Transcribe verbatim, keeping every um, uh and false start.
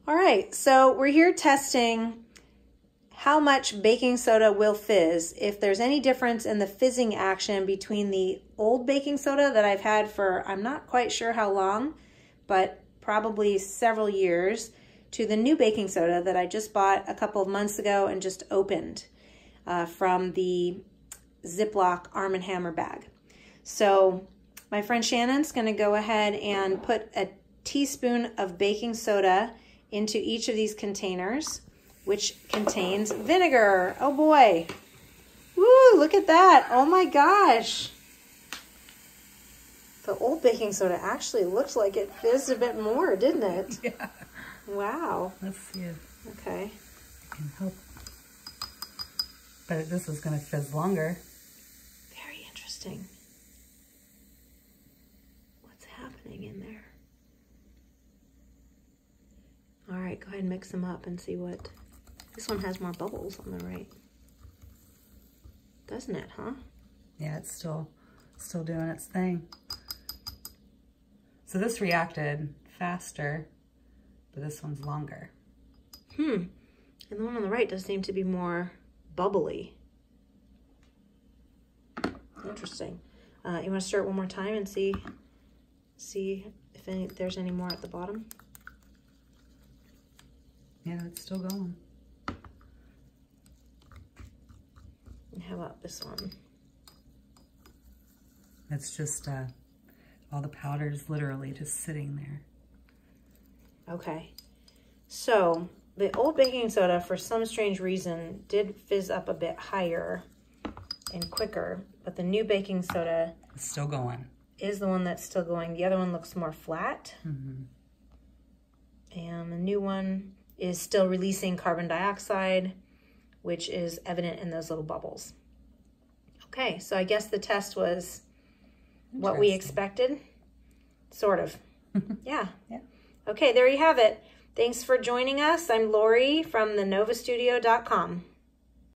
All right, so we're here testing how much baking soda will fizz, if there's any difference in the fizzing action between the old baking soda that I've had for, I'm not quite sure how long, but probably several years, to the new baking soda that I just bought a couple of months ago and just opened uh, from the Ziploc Arm and Hammer bag. So my friend Shannon's gonna go ahead and put a teaspoon of baking soda into each of these containers, which contains vinegar. Oh boy. Woo, look at that. Oh my gosh. The old baking soda actually looked like it fizzed a bit more, didn't it? Yeah. Wow. Let's see if okay. I can help. But this is going to fizz longer. Very interesting. What's happening in there? All right, go ahead and mix them up and see what... This one has more bubbles on the right. Doesn't it, huh? Yeah, it's still, still doing its thing. So this reacted faster, but this one's longer. Hmm. And the one on the right does seem to be more bubbly. Interesting. Uh, you want to stir it one more time and see, see if any, there's any more at the bottom? Yeah, it's still going. And how about this one? It's just, uh, all the powder's literally just sitting there. Okay. So, the old baking soda, for some strange reason, did fizz up a bit higher and quicker, but the new baking soda... It's still going. ...is the one that's still going. The other one looks more flat. Mm-hmm. And the new one is still releasing carbon dioxide, which is evident in those little bubbles. Okay, so I guess the test was what we expected. Sort of. Yeah. Yeah. Okay, there you have it. Thanks for joining us. I'm Lori from the nova studio dot com.